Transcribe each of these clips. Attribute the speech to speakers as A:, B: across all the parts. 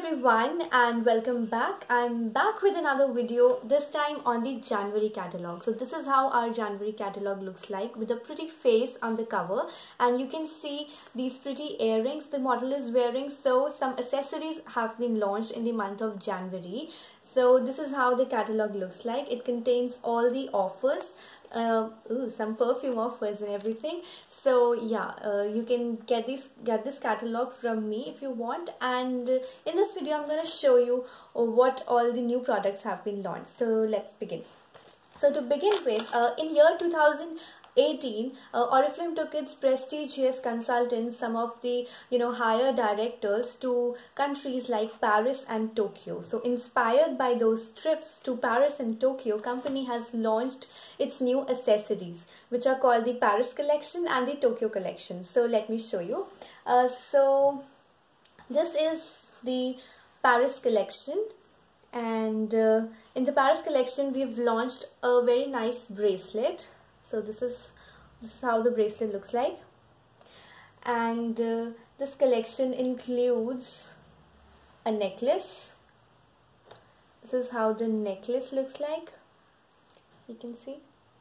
A: everyone and welcome back. I'm back with another video, this time on the January catalog. So this is how our January catalog looks like, with a pretty face on the cover, and you can see these pretty earrings the model is wearing. So some accessories have been launched in the month of January. So this is how the catalog looks like. It contains all the offers, some perfume offers and everything. So yeah, you can get this catalog from me if you want, and in this video I'm going to show you what all the new products have been launched. So let's begin. So to begin with, in year 2018, Oriflame took its prestigious consultants, some of the higher directors, to countries like Paris and Tokyo. So inspired by those trips to Paris and Tokyo, company has launched its new accessories, which are called the Paris collection and the Tokyo collection. So let me show you. So this is the Paris collection. And in the Paris collection, we've launched a very nice bracelet. So this is how the bracelet looks like. And this collection includes a necklace. This is how the necklace looks like, you can see.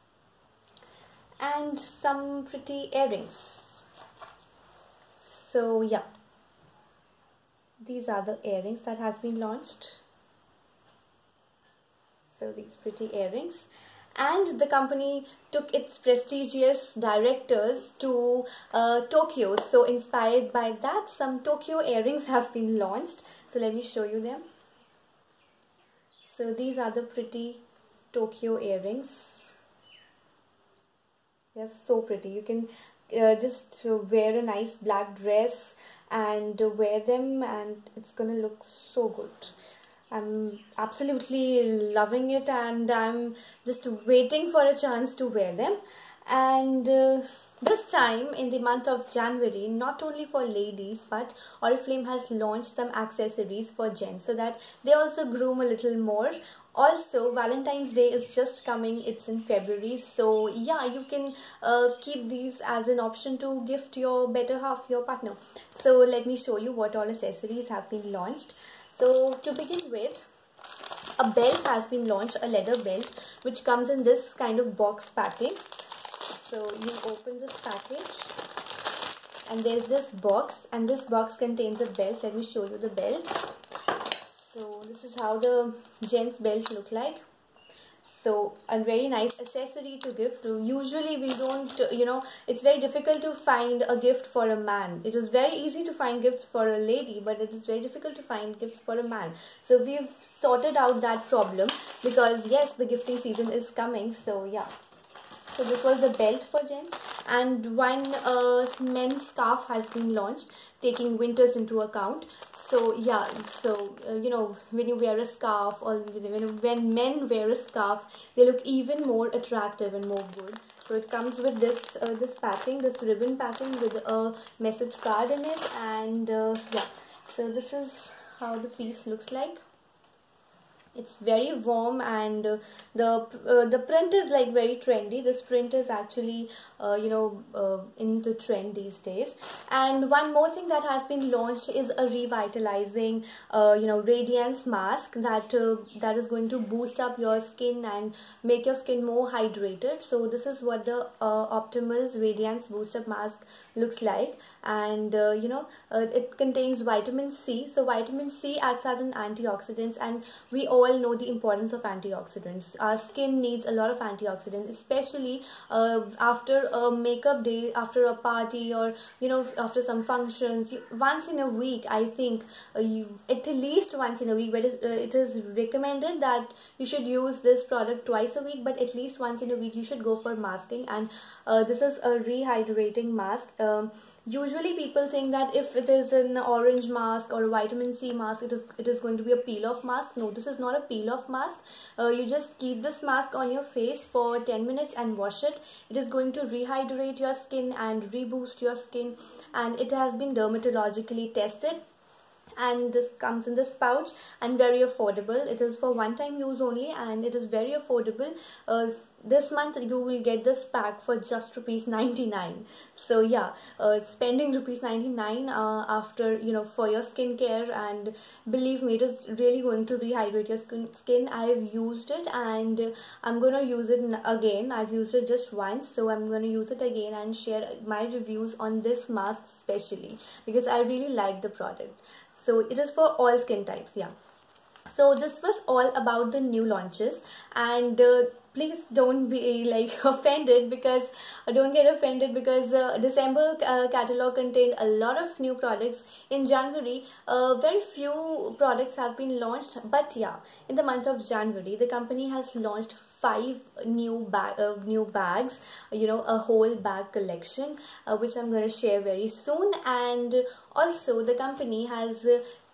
A: And some pretty earrings. So yeah, these are the earrings that has been launched. So these pretty earrings. And the company took its prestigious directors to Tokyo. So inspired by that, some Tokyo earrings have been launched. So let me show you them. So these are the pretty Tokyo earrings. They're so pretty. You can just wear a nice black dress and wear them, and it's gonna look so good. I'm absolutely loving it, and I'm just waiting for a chance to wear them. And this time in the month of January, not only for ladies, but Oriflame has launched some accessories for gents, so that they also groom a little more. Also, Valentine's Day is just coming. It's in February. So yeah, you can keep these as an option to gift your better half, your partner. So let me show you what all accessories have been launched. So to begin with, a belt has been launched, a leather belt, which comes in this kind of box packing. So you open this package and there's this box, and this box contains a belt. Let me show you the belt. So this is how the gents belt look like. So a very nice accessory to gift. Usually we don't, it's very difficult to find a gift for a man. It is very easy to find gifts for a lady, but it is very difficult to find gifts for a man. So we've sorted out that problem, because yes, the gifting season is coming. So yeah. So this was the belt for gents, and one men's scarf has been launched, taking winters into account. So yeah, so when you wear a scarf, or when men wear a scarf, they look even more attractive and more good. So it comes with this this packing, this ribbon packing with a message card in it, and yeah. So this is how the piece looks like. It's very warm, and the print is like very trendy. This print is actually in the trend these days. And one more thing that has been launched is a revitalizing radiance mask that is going to boost up your skin and make your skin more hydrated. So this is what the Optimal's Radiance Boost Up Mask looks like. And it contains vitamin C. So vitamin C acts as an antioxidant, and we all know the importance of antioxidants. Our skin needs a lot of antioxidants, especially after a makeup day, after a party, or after some functions. Once in a week, I think at least once in a week, but it is recommended that you should use this product twice a week, but at least once in a week you should go for masking. And this is a rehydrating mask. Usually people think that if it is an orange mask or a vitamin C mask, it is going to be a peel-off mask. No, this is not a peel-off mask. You just keep this mask on your face for 10 minutes and wash it. It is going to rehydrate your skin and reboost your skin, and it has been dermatologically tested. And this comes in this pouch, and very affordable. It is for one-time use only, and it is very affordable. this month you will get this pack for just ₹99. So yeah, spending ₹99 after, you know, for your skincare, and believe me, it is really going to rehydrate your skin. I have used it, and I'm gonna use it again. I've used it just once, so I'm gonna use it again and share my reviews on this mask especially, because I really like the product. So it is for all skin types. Yeah, so this was all about the new launches, and please don't be like offended, because don't get offended, because December catalog contained a lot of new products. In January, very few products have been launched, but yeah, in the month of January the company has launched 5 new bags, you know, a whole bag collection, which I'm going to share very soon. And also the company has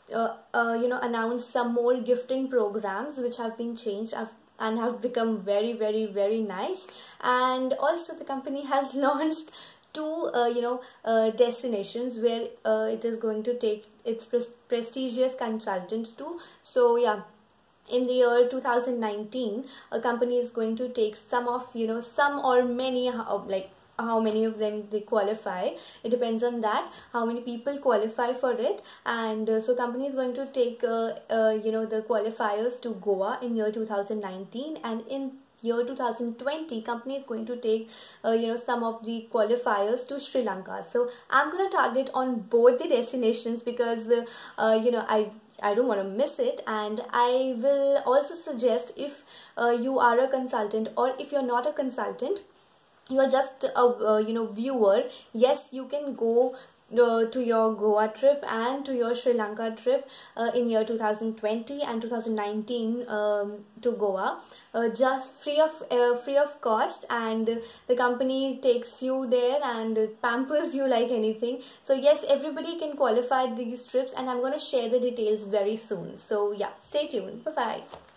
A: you know, announced some more gifting programs which have been changed and have become very, very, very nice. And also the company has launched 2 you know, destinations where it is going to take its prestigious consultants to. So yeah, in the year 2019, a company is going to take some of, you know, some or many, like how many of them they qualify, it depends on that, how many people qualify for it. And so company is going to take you know, the qualifiers to Goa in year 2019, and in year 2020 company is going to take you know, some of the qualifiers to Sri Lanka. So I'm going to target on both the destinations, because you know, I don't want to miss it. And I will also suggest, if you are a consultant, or if you're not a consultant, you are just a you know, viewer, yes, you can go to your Goa trip and to your Sri Lanka trip in year 2020 and 2019 to Goa, just free of cost, and the company takes you there and pampers you like anything. So yes, everybody can qualify these trips, and I'm going to share the details very soon. So yeah, stay tuned. Bye bye.